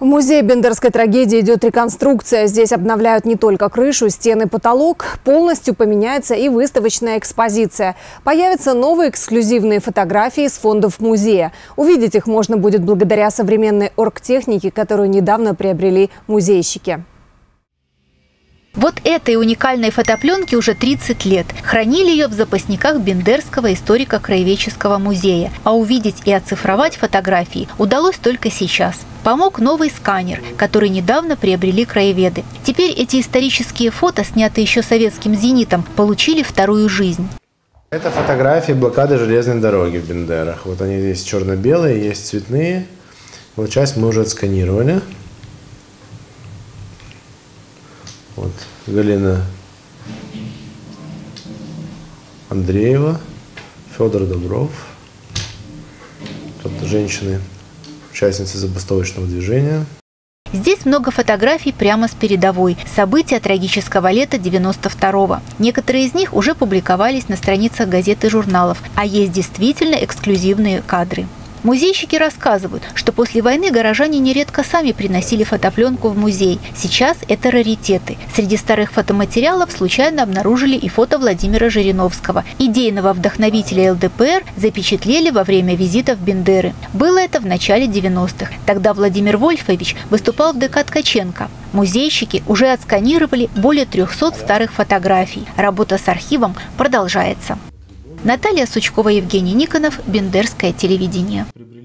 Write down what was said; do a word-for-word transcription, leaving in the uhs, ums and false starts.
В музее бендерской трагедии идет реконструкция. Здесь обновляют не только крышу, стены, потолок. Полностью поменяется и выставочная экспозиция. Появятся новые эксклюзивные фотографии с фондов музея. Увидеть их можно будет благодаря современной оргтехнике, которую недавно приобрели музейщики. Вот этой уникальной фотопленке уже тридцать лет. Хранили ее в запасниках Бендерского историко-краеведческого музея. А увидеть и оцифровать фотографии удалось только сейчас. Помог новый сканер, который недавно приобрели краеведы. Теперь эти исторические фото, снятые еще советским «Зенитом», получили вторую жизнь. Это фотографии блокады железной дороги в Бендерах. Вот они есть черно-белые, есть цветные. Вот часть мы уже отсканировали. Вот Галина Андреева, Федор Добров. Тут женщины, участницы забастовочного движения. Здесь много фотографий прямо с передовой. События трагического лета девяносто второго. Некоторые из них уже публиковались на страницах газет и журналов, а есть действительно эксклюзивные кадры. Музейщики рассказывают, что после войны горожане нередко сами приносили фотопленку в музей. Сейчас это раритеты. Среди старых фотоматериалов случайно обнаружили и фото Владимира Жириновского. Идейного вдохновителя эл дэ пэ эр запечатлели во время визита в Бендеры. Было это в начале девяностых. Тогда Владимир Вольфович выступал в дэ ка Ткаченко. Музейщики уже отсканировали более трёхсот старых фотографий. Работа с архивом продолжается. Наталья Сучкова, Евгений Никонов, Бендерское телевидение.